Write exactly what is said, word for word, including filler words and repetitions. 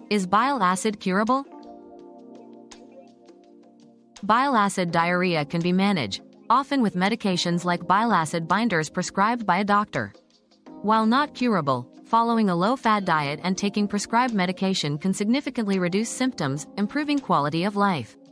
Is bile acid curable? Bile acid diarrhea can be managed, often with medications like bile acid binders prescribed by a doctor. While not curable, following a low-fat diet and taking prescribed medication can significantly reduce symptoms, improving quality of life.